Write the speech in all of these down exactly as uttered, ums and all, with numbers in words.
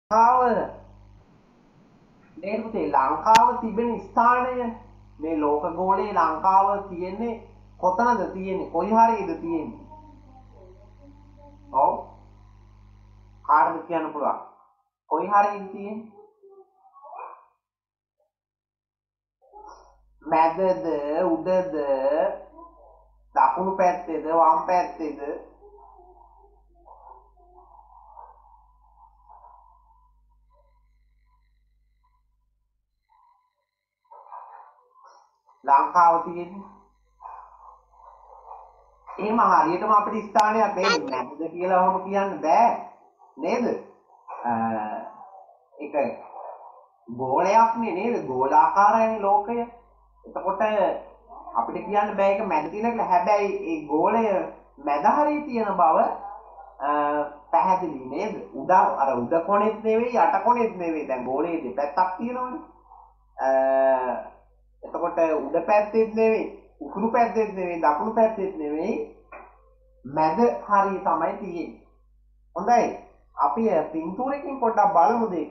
ලංකාව නේද පුතේ ලංකාව තිබෙන ස්ථානය මේ ලෝක ගෝලයේ ලංකාව තියෙන්නේ කොතනද තියෙන්නේ කොයි හරියද තියෙන්නේ ඔව් කාටද කියන්න පුළුවන් කොයි හරියද තියෙන්නේ මැදද උඩද දකුණු පැත්තේද වම් පැත්තේද ලංකාව තියෙන්නේ එහෙම හරියටම අපිට ස්ථානයක් නේද නැද්ද කියලා ඔහොම කියන්න බෑ නේද ඒක ගෝලයක්නේ නේද ගෝලාකාරයි ලෝකය එතකොට අපිට කියන්න බෑ ඒක මැද තියෙන කියලා හැබැයි ඒ ගෝලය මැද හරිය තියෙන බව පැහැදිලි නේද උඩ අර උඩ කොනෙත් නෙවෙයි යට කොනෙත් නෙවෙයි දැන් ගෝලයේ දෙපැත්තක් තියෙනවනේ එතකොට උඩ පැත්තෙත් නෙවෙයි උකුරු පැත්තෙත් නෙවෙයි දකුණු පැත්තෙත් නෙවෙයි මැද හරිය තමයි තියෙන්නේ හොඳයි අපි පින්තූරකින් පොඩ්ඩක් බලමු දෙක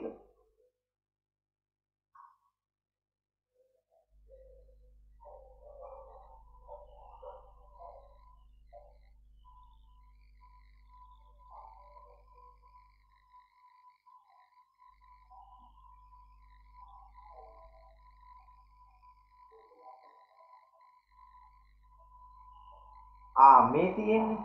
ආ මේ තියෙන්නේ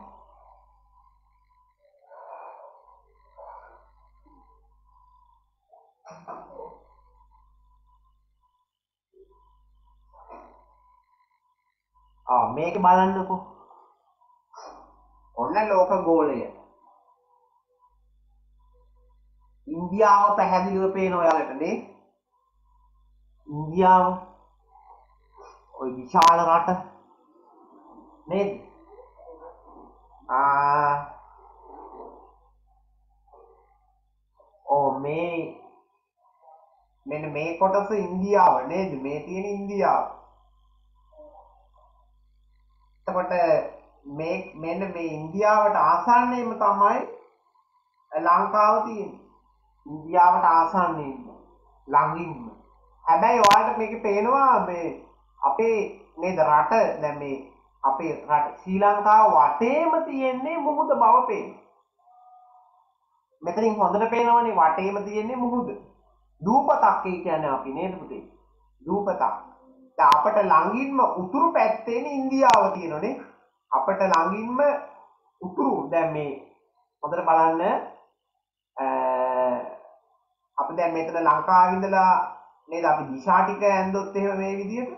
ආ මේක බලන්නකෝ ඔන්න ලෝක ගෝලය ඉන්දියාව පැහැදිලිව පේන ඔයාලට නේ ඉන්දියාව ඔය විශාල රට නේද ආ ඕ මේ මෙන්න මේ කොටස ඉන්දියාව නේද මේ තියෙන ඉන්දියාව එතකොට මේ මෙන්න මේ ඉන්දියාවට ආසන්නයේම තමයි ලංකාව තියෙන්නේ ඉන්දියාවට ආසන්නයේම ළඟින්ම හැබැයි ඔයාලට මේක පේනවා මේ අපේ නේද රට දැන් මේ අපේ රට ශ්‍රී ලංකාව වටේම තියෙන්නේ මුහුද බව පේනවා මෙතනින් හොඳට පේනවනේ වටේම තියෙන්නේ මුහුද දූපතක් ඒ කියන්නේ අපි නේද පුතේ දූපතක් දැන් අපට ළඟින්ම උතුරු පැත්තේනේ ඉන්දියාව තියෙනනේ අපට ළඟින්ම උතුරු දැන් මේ හොඳට බලන්න අපි දැන් මෙතන ලංකාවේ ඉඳලා නේද අපි දිශා ටික ඇන්දොත් එහෙම මේ විදිහට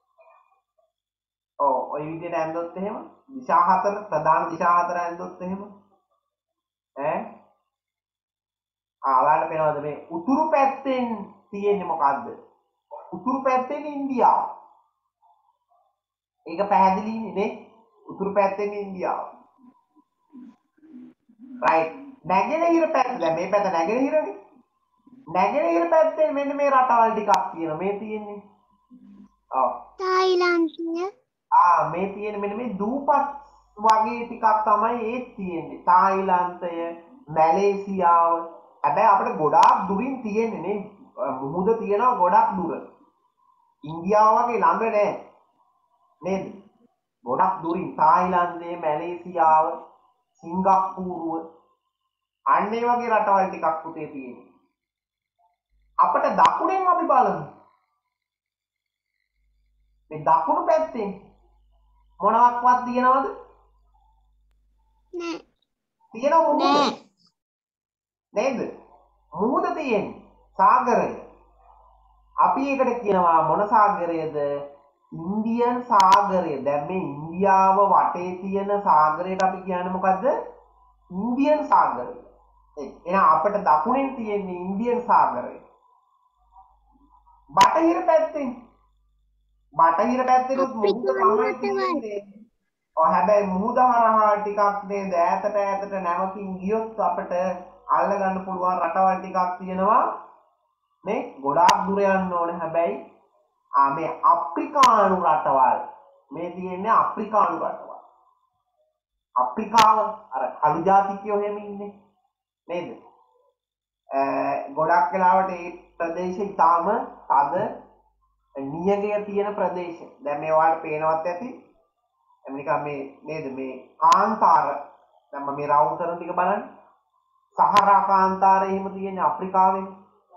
ඔව් ওই විදිහට ඇන්දොත් එහෙම දිශා හතර ප්‍රධාන දිශා හතර ඇන්දොත් එහෙම ඈ ආ ඔයාලට පේනවද මේ උතුරු පැත්තෙන් තියෙන්නේ මොකද්ද උතුරු පැත්තෙන් ඉන්දියාව ඒක පැහැදිලිනේ නේ උතුරු පැත්තෙන් ඉන්දියාව රයිට් නැගෙනහිර පැත්ත දැන් මේ පැත්ත නැගෙනහිරනේ නැගෙනහිර පැත්තේ මෙන්න මේ රටවල් ටිකක් තියෙනවා මේ තියෙන්නේ ඔව් තායිලන්තය ආ මේ තියෙන මෙන්න මේ දූපත් වගේ ටිකක් තමයි ඒ තියෙන්නේ තායිලන්තය මැලේසියාව හැබැයි අපිට ගොඩාක් දුරින් තියෙන්නේ නේ මුහුද තියෙනවා ගොඩක් දුර ඉන්දියාව වගේ ළඟ නෑ නේද ගොඩක් දුරින් තායිලන්තය මැලේසියාව සිංගප්පූරුව අන්න ඒ වගේ රටවල් ටිකක් පුතේ තියෙන්නේ අපිට දකුණෙන් අපි බලමු මේ දකුණු පැත්තෙන් මොනවත්වත් තියනවද නෑ තියෙනව මුහුද නේද මුහුද තියෙන්නේ සාගරය අපි ඒකට කියනවා මොන සාගරයද ඉන්දියන් සාගරය දැන් මේ ඉන්දියාව වටේ තියෙන සාගරයට අපි කියන්නේ මොකද්ද ඉන්දියන් සාගරය එහෙනම් අපිට දකුණෙන් තියෙන්නේ ඉන්දියන් සාගරය බටහිර පැත්තෙන් බටහිර පැත්තෙනුත් මුහුද තමයි තියෙන්නේ ඔව් හැබැයි මුහුද හරහා ටිකක් නේද ඈතට ඈතට නැවකින් ගියොත් අපිට අල්ල ගන්න පුළුවන් රටවල් ටිකක් තියෙනවා මේ ගොඩාක් දුර යන්න ඕනේ හැබැයි ආ මේ අප්‍රිකානු රටවල් මේ තියෙන්නේ අප්‍රිකානු රටවල් අප්‍රිකාව අර කළු ජාතිකයෝ එහෙම ඉන්නේ නේද ගොඩක් වෙලාවට ඒ ප්‍රදේශ ඉතාම තද නියගය තියෙන ප්‍රදේශ. දැන් මේවාට පේනවත් ඇති. එමනිකම් මේ නේද මේ කාන්තාර දැන් මේ රවුම් කරන ටික බලන්න. සහරා කාන්තාරය එහෙම තියෙන්නේ අප්‍රිකාවේ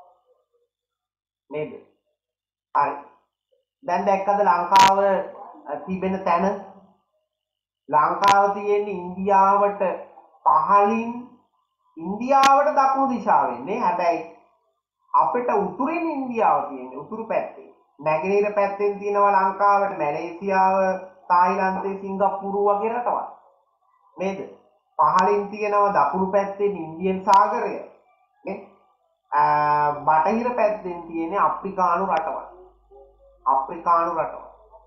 නේද? හරි. දැන් දැක්කද ලංකාව තිබෙන තැන? ලංකාව තියෙන්නේ ඉන්දියාවට පහළින් ඉන්දියාවට දකුණු දිශාවෙන් නේ. හැබැයි අපිට උතුරින් ඉන්දියාව තියෙන්නේ උතුරු පැත්තේ. නැගෙනහිර පැත්තෙන් තියෙනවා ලංකාවට මැලේසියාව, තායිලන්තේ, සිංගප්පූරු වගේ රටවල්. නේද? පහළින් තියෙනවා දකුණු පැත්තෙන් ඉන්දියන් සාගරය. නේ? බටහිර පැත්තෙන් තියෙන්නේ අප්‍රිකානු රටවල්. අප්‍රිකානු රටවල්.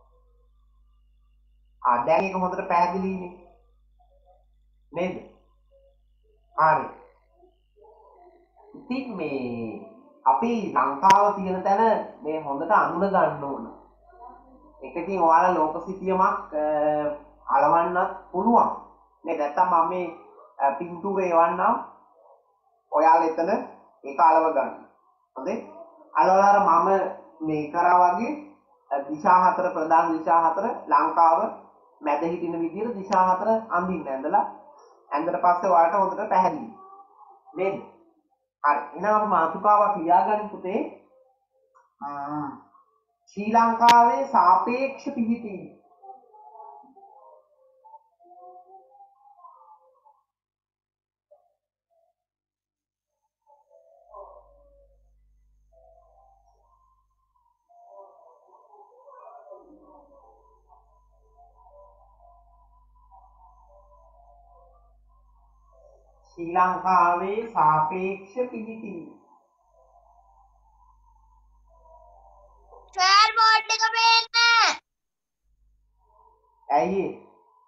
ආ දැන් ඒක හොඳට පැහැදිලිනේ. නේද? හරි. ඉතින් මේ අපි ලංකාව තියෙන තැන මේ හොඳට අඳුන ගන්න ඕන. ඒක ඉතින් ඔයාලා ලෝක සිතියමක් අලවන්නත් පුළුවන්. නේ නැත්තම් මම මේ පින්තූරේ එවන්නම්. ඔයාලා එතන ඒක අලව ගන්න. හොඳේ? අලවලා මම මේ කරා වගේ දිශා හතර ප්‍රධාන දිශා හතර ලංකාව මැද හිටින විදිහට දිශා හතර අඳින්න ඇඳලා ඇඳලා පස්සේ ඔයාලට හොඳට පැහැදිලි. නේද? හරි. එහෙනම් අපි මාතෘකාවක් ලියාගන්න පුතේ. ශ්‍රී ලංකාවේ සාපේක්ෂ පිහිටීම. ශ්‍රී ලංකාවේ සාපේක්ෂ පිහිටීම. සර් බෝඩ් එක පේන්නේ ඇයි ඒ?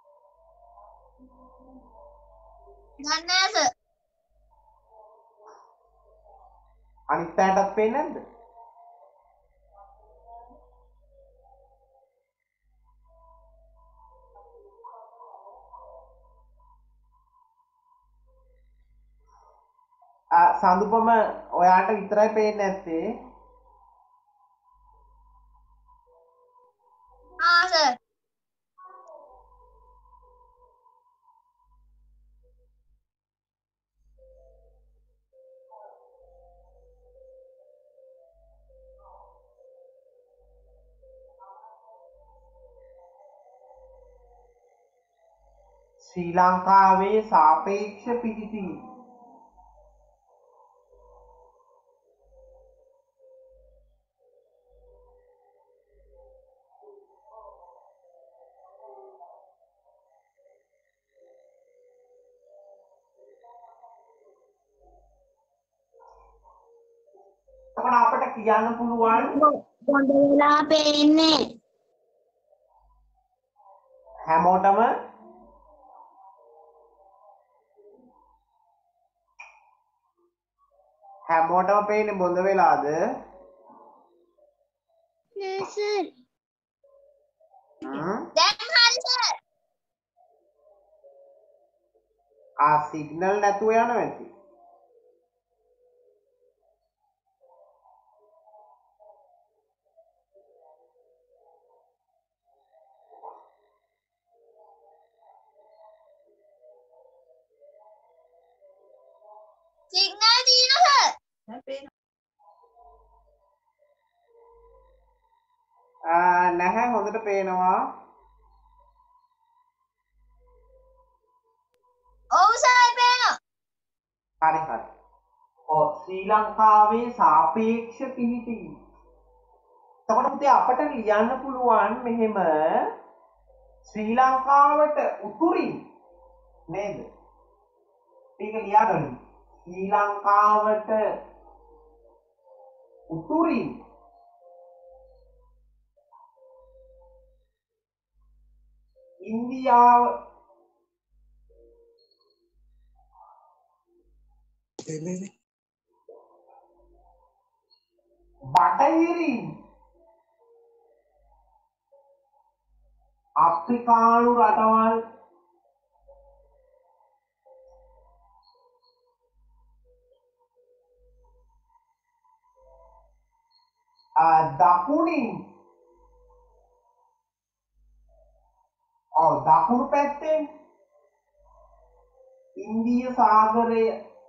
දන්නේ නැහැ සර්. අනිත් පැයටත් පේන්නේ නැද්ද? ආ සඳුපම ඔයාට විතරයි පේන්නේ නැත්තේ. ආ සර්. ශ්‍රී ලංකාවේ සාපේක්ෂ පිහිටීම. එතකොට අපිට කියන්න පුළුවන් බොඳ වෙලා පේන්නේ. හැමෝටම හැමෝටම පේන්නේ බොඳ වෙලාද? නෑ සර්. හ්ම් දැන් හරි සර්. ආ සිග්නල් නැතුව යනවා ඇති. සිග්නල් තියෙනවා සර්. ආ නැහැ හොඳට පේනවා. ඔව් සර් පේනවා. හරි හරි. ඔව් ශ්‍රී ලංකාවේ සාපේක්ෂ පිහිටීම. එතකොට පුතේ අපට ලියන්න පුළුවන් මෙහෙම ශ්‍රී ලංකාවට උතුරින් නේද? මේක ලියාගන්න. ශ්‍රී ලංකාවට උතුරින් ඉන්දියාව බටහිරින් අප්‍රිකානු රටවල් දකුණින් ඔව් දකුණු පැත්තෙන් ඉන්දිය සාගරය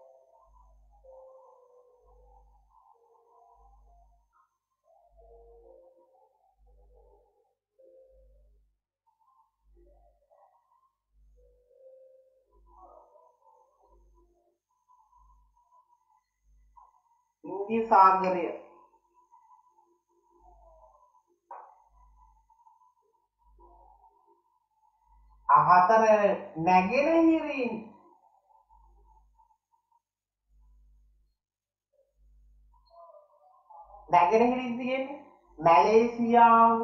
ඉන්දිය සාගරය හතර නැගෙනහිරින් නැගෙනහිරින් තියෙන්නේ මැලේසියාව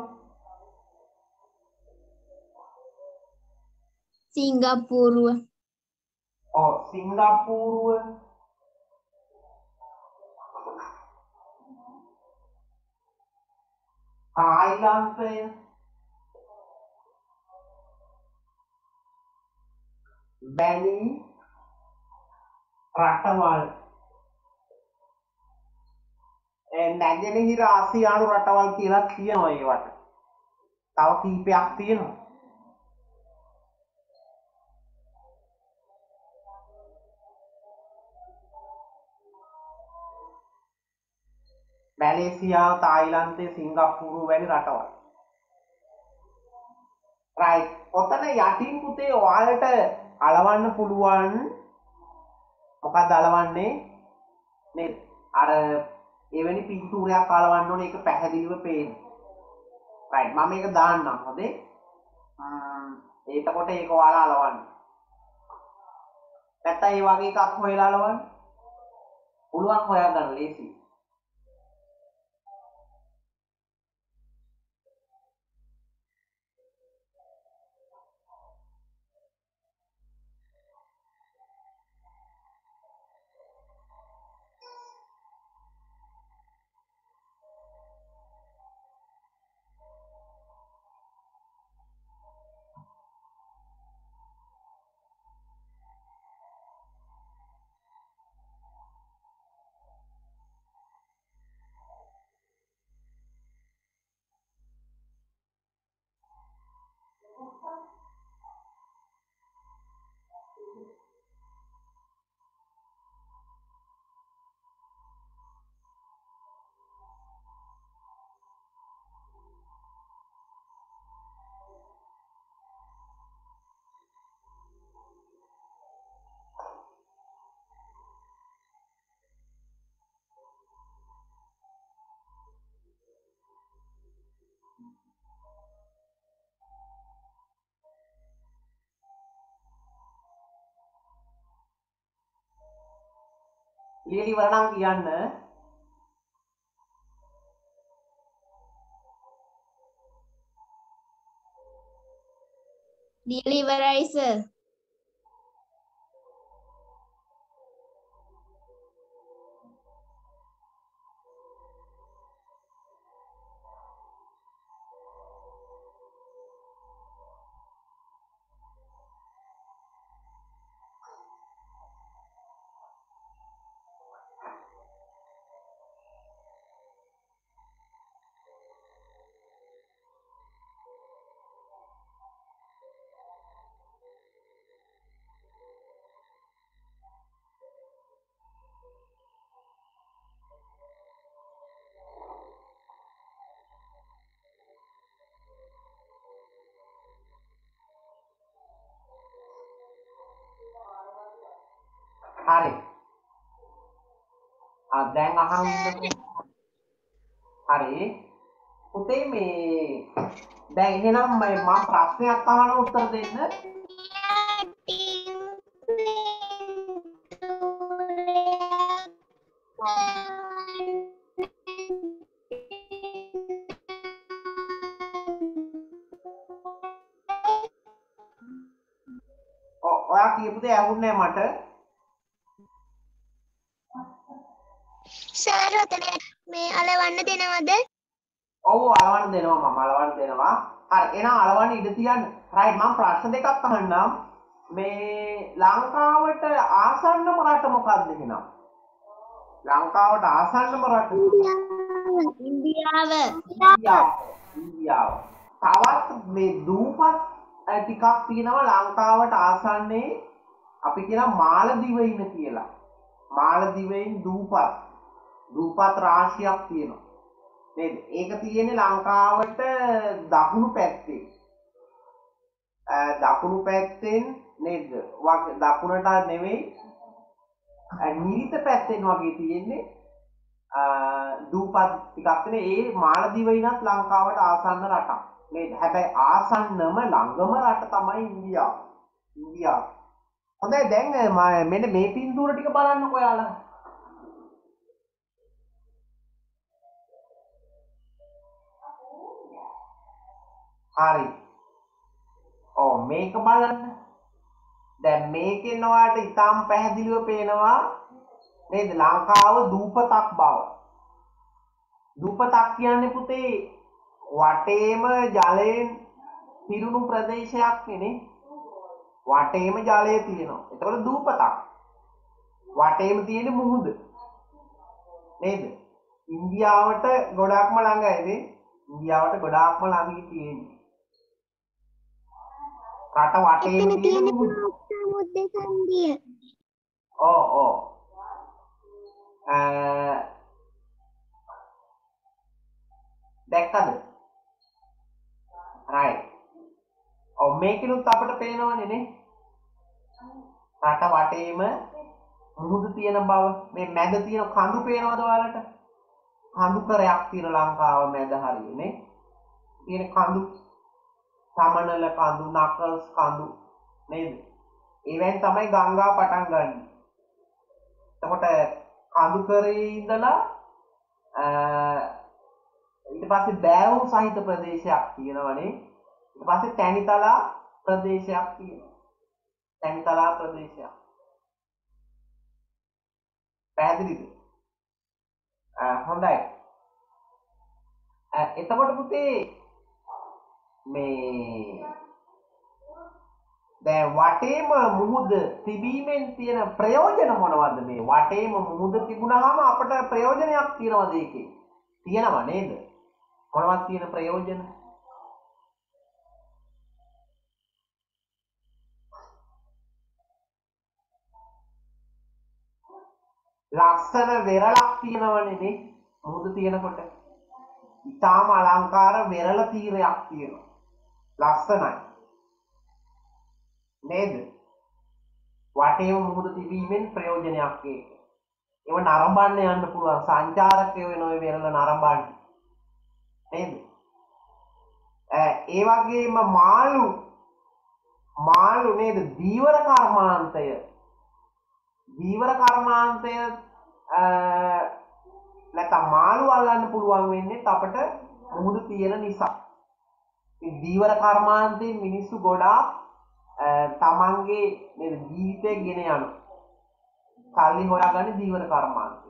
සිංගප්පූරුව ඔව් සිංගප්පූරුව තායිලන්තය වැනි රටවල් නැගෙනහිර ආසියානු රටවල් කියලා තියෙනවා ඒවට. තව කීපයක් තියෙනවා. මැලේසියාව, තායිලන්තය, සිංගප්පූරුව වැනි රටවල්. right. ඔතන යටින් පුතේ ඔයාලට අලවන්න පුළුවන් මොකක්ද අලවන්නේ? නේද? අර එවැනි පින්තූරයක් අලවන්න ඕනේ ඒක පැහැදිලිව පේන්න. right. මම මේක දාන්නම් හොඳේ. එතකොට ඒක ඔයාලා අලවන්න. නැත්නම් මේ වගේ එකක් හොයලා අලවන්න. පුළුවන් හොයාගන්න ලේසියි. ලියලි වරනම් කියන්න ලියලා ඉවරයි සර්. හරි. ආ දැන් අහන්න. හරි. පුතේ මේ දැන් එහෙනම් මම ප්‍රශ්නයක් අහන උත්තර දෙන්න. ඔය ඔයා කියපු දේ ඇහුන්නේ මට. සර් ඔතන මේ අලවන්න දෙනවද? ඔව් අලවන්න දෙනවා මම අලවන්න දෙනවා. හරි එහෙනම් අලවන්න ඉඩ තියන්න. රයිට් මම ප්‍රශ්න දෙකක් අහන්නම්. මේ ලංකාවට ආසන්නම රට මොකක්ද එහෙනම්? ලංකාවට ආසන්නම රට ඉන්දියාව ඉන්දියාව. ඉන්දියාව. තවත් මේ දූපත් අ, ටිකක් තියෙනවා ලංකාවට ආසන්නයේ අපි කියන මාලදිවයින කියලා. මාලදිවයින් දූපත්. දූපත් රාශියක් තියෙනවා. නේද? ඒක තියෙන්නේ ලංකාවට දකුණු පැත්තේ. අ, දකුණු පැත්තෙන් නේද? වගේ දකුණට නෙවෙයි අ, නිරිත පැත්තෙන් වගේ තියෙන්නේ අ, දූපත් ටිකක් තියෙන ඒ මාලදිවයිනත් ලංකාවට ආසන්න රටක්. නේද? හැබැයි ආසන්නම ළඟම රට තමයි ඉන්දියාව. ඉන්දියාව. හොඳයි දැන් මම මෙන්න මේ පින්තූර ටික බලන්නකෝ ඔයාලා. හරි. ඔව් මේක බලන්න. දැන් මේකෙන් ඔයාලට ඉතාම පැහැදිලිව පේනවා නේද ලංකාව දූපතක් බව. දූපතක් කියන්නේ පුතේ වටේම ජලයෙන් පිරුණු ප්‍රදේශයක් නේ. වටේම ජලය තියෙනවා. එතකොට දූපතක්. වටේම තියෙන මුහුද. නේද? ඉන්දියාවට ගොඩක්ම ළඟයි නේ. ඉන්දියාවට ගොඩාක්ම ළඟින් තියෙන්නේ. රට වටේම එතන තියෙන තියෙන මුහුද. සමුද්ද සංදිය ඔව් ඔව්. අ දැක්කද? right. ඔව් මේකිනුත් අපිට පේනවනේ නේ. රට වටේම මුහුදු තියෙන බව. මේ මැද තියෙන කඳු පේනවද ඔයාලට? කඳු කරයක් තියෙන ලංකාව මැද හරිය නේ. තියෙන කඳු සමනල කඳු නකල්ස් කඳු නේද? ඒවෙන් තමයි ගංගා පටන් ගන්න. එතකොට කඳු කරේ ඉඳලා අ ඊට පස්සේ බෑවුම් සහිත ප්‍රදේශයක් තියෙනවනේ. ඊට පස්සේ තැනිතලා ප්‍රදේශයක් තියෙනවා. තැනිතලා ප්‍රදේශයක්. පැහැදිලිද? අ හොඳයි. අ එතකොට පුතේ මේ දැන් වටේම මුහුද තිබීමෙන් තියෙන ප්‍රයෝජන මොනවද මේ වටේම මුහුද තිබුණාම අපට ප්‍රයෝජනයක් තියනවද ඒකේ? තියෙනව නේද? මොනවද තියෙන ප්‍රයෝජන? ලස්සන වෙරළක් තියෙනවනේ නේ මුහුද තියෙනකොට. ඊටාම අලංකාර වෙරළ තීරයක් තියෙනවා. ලස්සනයි. නේද? වටේම මුහුද තිබීමෙන් ප්‍රයෝජනයක් ඒක. ඒව නරඹන්න යන්න පුළුවන් සංචාරකයෝ වෙන ඔය වෙරළ නරඹන්න. නේද? ඒ වගේම මාළු මාළු නේද? දීවර කර්මාන්තය දීවර කර්මාන්තය නැත්නම් මාළු අල්ලන්න පුළුවන් වෙන්නේ අපට මුහුදු තියෙන නිසා. ඉතින් දීවර කර්මාන්තයෙන් මිනිස්සු ගොඩාක් තමන්ගේ නේද ජීවිතය ගෙන යන සල්ලි හොයාගන්නේ දීවර කර්මාන්තය.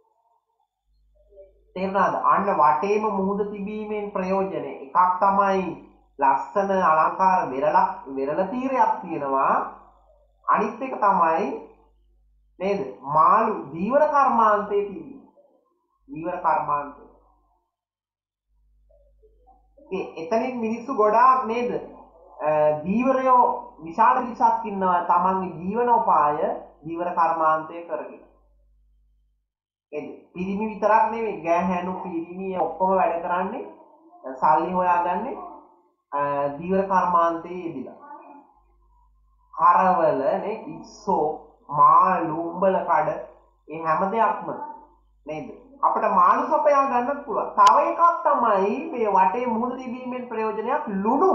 තේරුණාද? අන්න වටේම මුහුද තිබීමෙන් ප්‍රයෝජනේ එකක් තමයි ලස්සන අලංකාර වෙරළක් වෙරළ තීරයක් තියෙනවා. අනිත් එක තමයි නේද? මාළු දීවර කර්මාන්තයේ තියෙන. දීවර කර්මාන්තය. ඒ එතනින් මිනිස්සු ගොඩාක් නේද? දීවරයෝ විශාල පිරිසක් ඉන්නවා තමන්ගේ ජීවනෝපාය දීවර කර්මාන්තය කරගෙන. එද පිරිමි විතරක් නෙවෙයි ගෑහැණු පිරිමි ඔක්කොම වැඩ කරන්නේ සල්ලි හොයාගන්නේ දීවර කර්මාන්තයේ යෙදিলা. කරවල නේ ඉස්සෝ මාළු උඹල කඩ ඒ හැම දෙයක්ම නේද? අපිට මාළු සපයා ගන්නත් පුළුවන්. තව එකක් තමයි මේ වටේ මුහුද තිබීමෙන් ප්‍රයෝජනයක් ලුණු.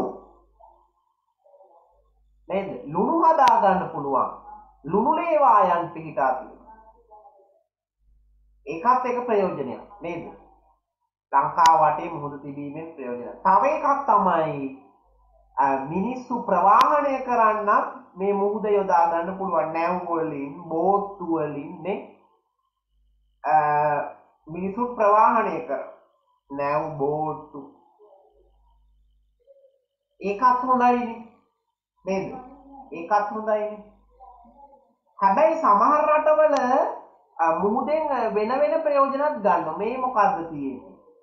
නේද? ලුණු හදා ගන්න පුළුවන්. ලුණු ලේවායන් පිහිටා තියෙනවා. ඒකත් එක ප්‍රයෝජනයක් නේද? ලංකාව වටේ මුහුද තිබීමෙන් ප්‍රයෝජන. තව එකක් තමයි මිනිස්සු ප්‍රවාහනය කරන්න මේ මුහුද යොදා ගන්න පුළුවන්. නැව් වලින්, බෝට්ටු වලින් නේ. මිනිස්සු ප්‍රවාහනය කර නැව් බෝට්ටු. ඒකත් හොඳයිනේ. නේද? ඒකත් හොඳයිනේ. හැබැයි සමහර රටවල මුහුදෙන් වෙන වෙන ප්‍රයෝජනත් ගන්නවා. මේ මොකද්ද තියෙන්නේ?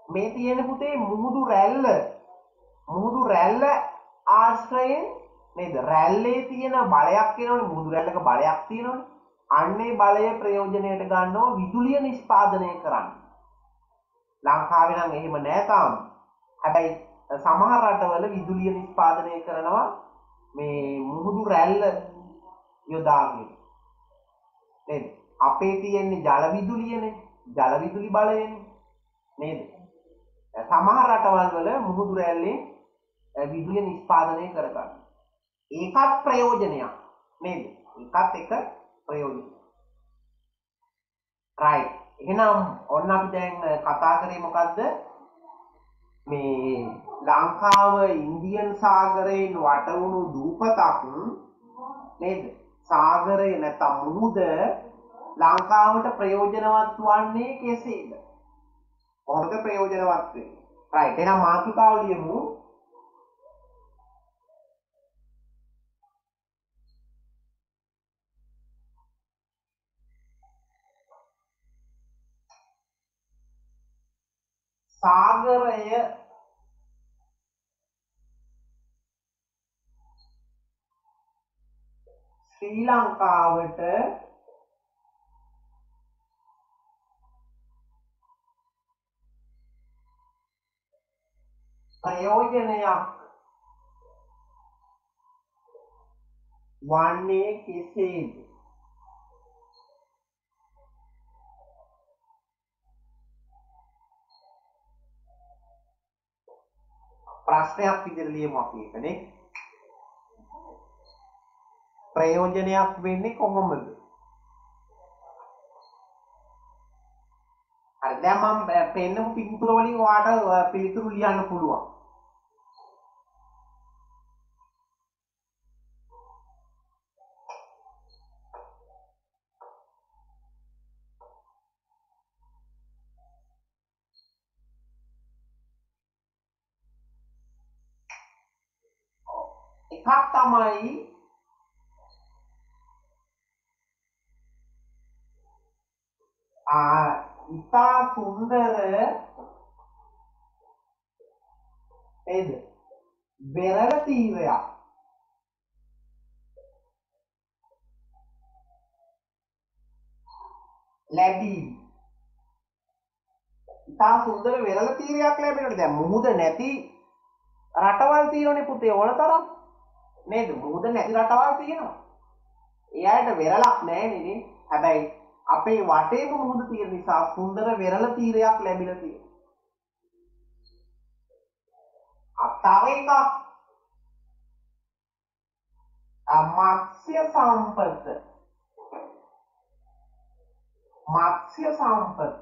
මේ තියෙන පුතේ මුහුදු රැල්ල මුහුදු රැල්ල ආශ්‍රයෙන් නේද? රැල්ලේ තියෙන බලයක් කියනවනේ මුහුදු රැල්ලක බලයක් තියෙනවනේ. අන්නේ බලය ප්‍රයෝජනයට ගන්නවා විදුලිය නිෂ්පාදනය කරන්න. ලංකාවේ නම් එහෙම නෑ තාම. හැබැයි සමහර රටවල විදුලිය නිෂ්පාදනය කරනවා මේ මුහුදු රැල්ල යොදාගෙන. නේද? අපේ තියෙන්නේ ජල විදුලියනේ. ජල විදුලි බලයනේ. නේද? සමහර රටවල් වල මුහුදු රැල්ලෙන් විදුලිය නිෂ්පාදනය කරගන්න. ඒකත් ප්‍රයෝජනයක් නේද? ඒකත් එක ප්‍රයෝජනයක්. right. එහෙනම් ඔන්න අපි දැන් කතා කරේ මොකද්ද? මේ ලංකාව ඉන්දියන් සාගරයෙන් වට වුණු දූපතක් නේද? සාගරය නැත්නම් මුහුද ලංකාවට ප්‍රයෝජනවත් වන්නේ කෙසේද? කොහොමද ප්‍රයෝජනවත් වෙන්නේ? right. එහෙනම් මාතෘකාව ලියමු. සාගරය ශ්‍රී ලංකාවට ප්‍රයෝජනයක් වන්නේ කෙසේද? ප්‍රශ්නයක් විදිහට ලියමු අපි ඒකනේ. ප්‍රයෝජනයක් වෙන්නේ කොහොමද? හරි දැන් මම පෙන්නපු පිටුර වලින් ඔයාලට පිළිතුරු ලියන්න පුළුවන්. එකක් තමයි ආ ඉතා සුන්දර නේද? වෙරළ තීරයක් ලැබීම. ඉතා සුන්දර වෙරළ තීරයක් ලැබෙනකොට දැන් මුහුද නැති රටවල් තියෙනනේ පුතේ ඕන තරම් නේද? මුහුද නැති රටවල් තියෙනවා. ඒ අයට වෙරළක් නැහැ නේ. හැබැයි අපේ වටේම මුහුද තියෙන නිසා සුන්දර වෙරළ තීරයක් ලැබිලා තියෙනවා. තව එකක් මත්ස්‍ය සම්පත. මත්ස්‍ය සම්පත.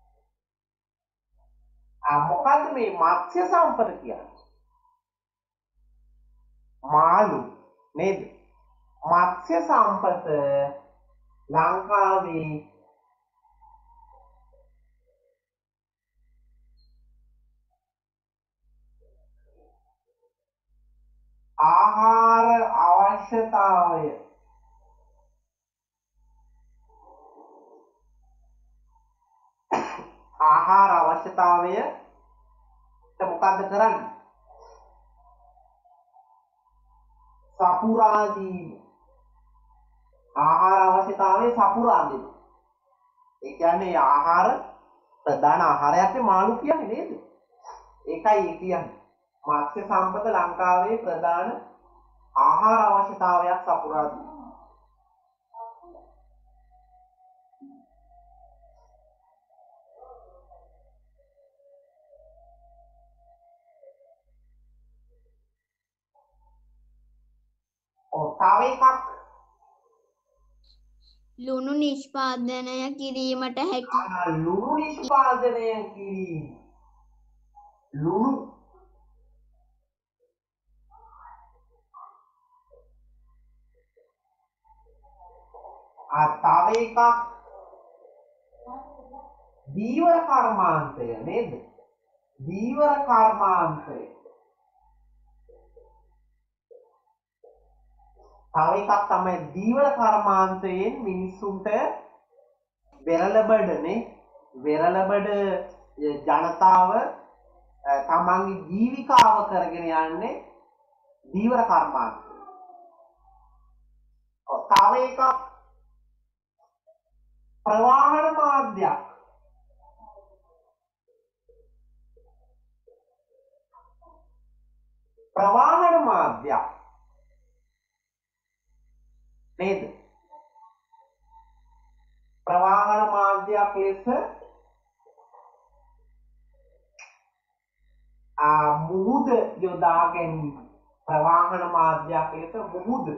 ආ මොකද්ද මේ මත්ස්‍ය සම්පත කියන්නේ? මාළු නේද? මත්ස්‍ය සම්පත ලංකාවේ ආහාර අවශ්‍යතාවය ආහාර අවශ්‍යතාවය මොකද්ද කරන්නේ? සපුරා දීම. ආහාර අවශ්‍යතාවය සපුරා දීම. ඒ කියන්නේ ආහාර ප්‍රධාන ආහාරයක් මාළු කියන්නේ නේද? ඒකයි ඒ කියන්නේ. මත්ස්‍ය සම්පත ලංකාවේ ප්‍රධාන ආහාර අවශ්‍යතාවයක් සපුරා දීම. තව එකක් ලුණු නිෂ්පාදනය කිරීමට හැකි. ලුණු නිෂ්පාදනය කිරීම. ලුණු තව එකක් දීවර කර්මාන්තය නේද? දීවර කර්මාන්තය. තව එකක් තමයි දීවර කර්මාන්තයෙන් මිනිස්සුන්ට වෙරළබඩනේ වෙරළබඩ ජනතාව තමන්ගේ ජීවිකාව කරගෙන යන්නේ දීවර කර්මාන්තය. තව එකක් ප්‍රවාහන මාධ්‍යයක්. ප්‍රවාහන මාධ්‍යයක් නේද? ප්‍රවාහන මාධ්‍යයක් ලෙස මුහුද යොදා ගැනීම. ප්‍රවාහන මාධ්‍යයක් ලෙස මුහුද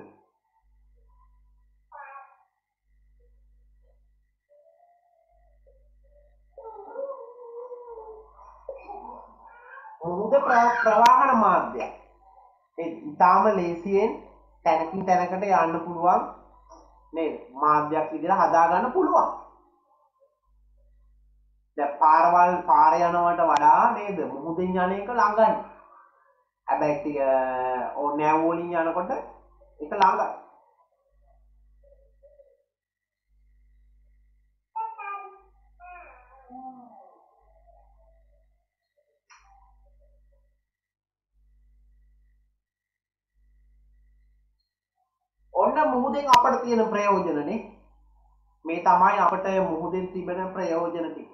මුහුද ප්‍රවාහන මාධ්‍යයක්. ඒ ඉතාම ලේසියෙන් තැනකින් තැනකට යන්න පුළුවන් නේද? මාධ්‍යයක් විදිහට හදා ගන්න පුළුවන්. දැන් පාරවල් පාර යනවට වඩා නේද මුහුදෙන් යන එක ළඟයි. හැබැයි ටික ඕ නැව් වලින් යනකොට ඒක ළඟයි. ඔන්න මුහුදෙන් අපට තියෙන ප්‍රයෝජනනේ. මේ තමයි අපට මුහුදෙන් තිබෙන ප්‍රයෝජන ටික.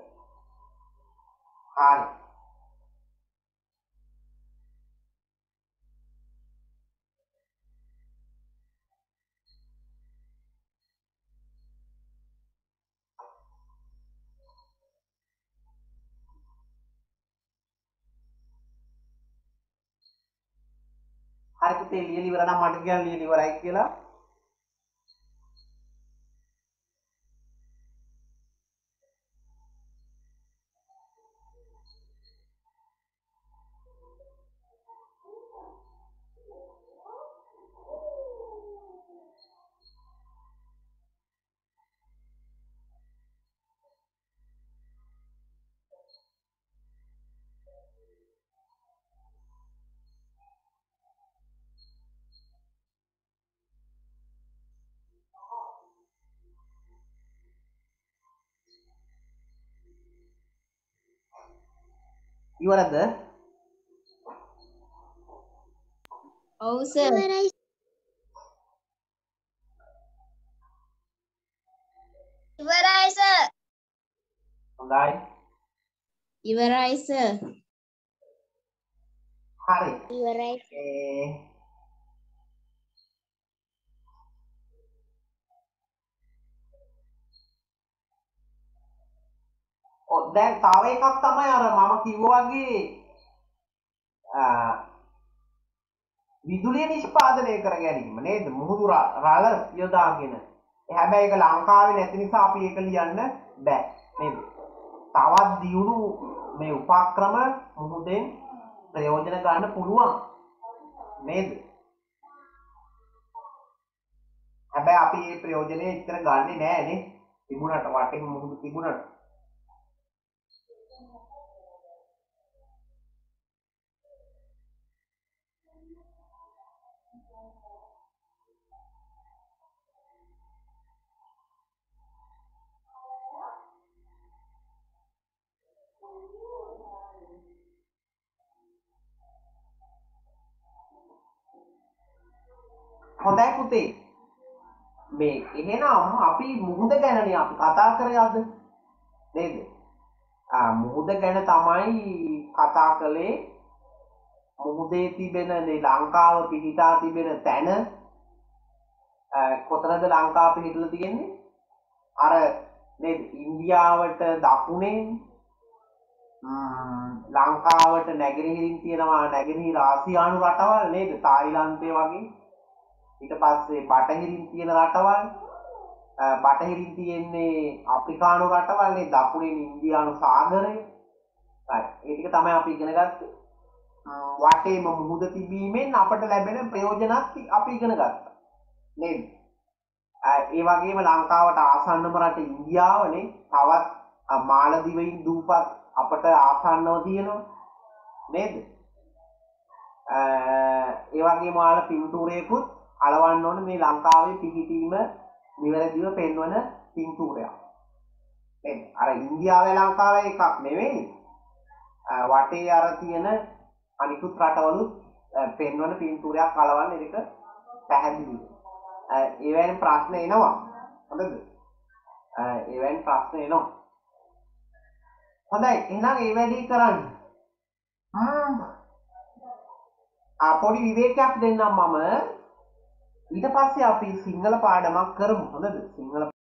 හරි. හරි පුතේ ලියලා ඉවර නම් මට කියන්න ලියලා ඉවරයි කියලා. ඉවරද? ඔව් සර්. ඉවරයි. ඉවරයි සර්. හොඳයි. ඉවරයි සර්. හරි. ඉවරයි. ඒ ඔ දැන් තව එකක් තමයි අර මම කිව්වා වගේ විදුලිය නිෂ්පාදනය කර ගැනීම නේද? මුහුදු රළ යොදාගෙන. හැබැයි ඒක ලංකාවේ නැති නිසා අපි ඒක ලියන්න බෑ නේද? තවත් දියුණු මේ උපක්‍රම මුහුදෙන් ප්‍රයෝජන ගන්න පුළුවන් නේද? හැබැයි අපි මේ ප්‍රයෝජනේ ඉතර ගන්නෙ නෑනේ. තිබුණාට වටේ මුහුදු තිබුණාට. හොඳයි පුතේ. මේ එහෙනම් අපි මුහුද ගැනනේ අපි කතා කරේ අද නේද? ආ මුහුද ගැන තමයි කතා කළේ. මුහුදේ තිබෙන මේ ලංකාව පිහිටා තිබෙන තැන කොතනද ලංකාව පිහිටලා තියෙන්නේ? අර නේද ඉන්දියාවට දකුණෙන් ලංකාවට නැගෙනහිරින් තියෙනවා නැගෙනහිර ආසියානු රටවල් නේද? තායිලන්තය වගේ. ඊට පස්සේ බටහිරින් තියෙන රටවල් බටහිරින් තියෙන්නේ අප්‍රිකානු රටවල් නේ දකුණින් ඉන්දියානු සාගරය. right. ඒ ටික තමයි අපි ඉගෙන ගත්තේ. වටේම මුහුද තිබීමෙන් අපට ලැබෙන ප්‍රයෝජනත් අපි ඉගෙන ගත්තා. නේද? ඒ වගේම ලංකාවට ආසන්නම රට ඉන්දියාවනේ. තවත් මාලදිවයින් දූපත් අපට ආසන්නව තියෙනවා. නේද? ඒ වගේම ඔයාලා පින්තූරයකුත් අලවන්න ඕනේ මේ ලංකාවේ පිහිටීම නිවැරදිව පෙන්වන පින්තූරයක්. නේද? අර ඉන්දියාවේ ලංකාවේ එකක් නෙවෙයි. වටේ අර තියෙන අනිකුත් රටවලු පෙන්වන පින්තූරයක් කලවන්න ඒක පැහැදිලි. ඒවැනි ප්‍රශ්න එනවා. හොඳද? ඒවැනි ප්‍රශ්න එනවා. හොඳයි එහෙනම් ඒ වැඩේ කරන්න. හ්ම්. ආ පොඩි විවේකයක් දෙන්නම් මම. ඊට පස්සේ අපි සිංහල පාඩමක් කරමු. හොඳද? සිංහල